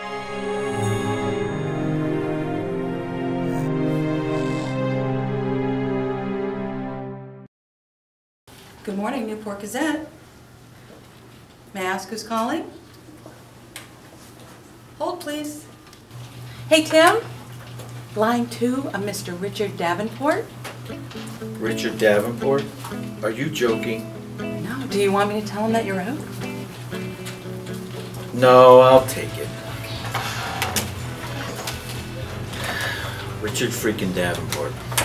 Good morning, Newport Gazette. May I ask who's calling? Hold, please. Hey, Tim. Line 2, a Mr. Richard Davenport. Richard Davenport? Are you joking? No. Do you want me to tell him that you're out? No, I'll take it. Richard freaking Davenport.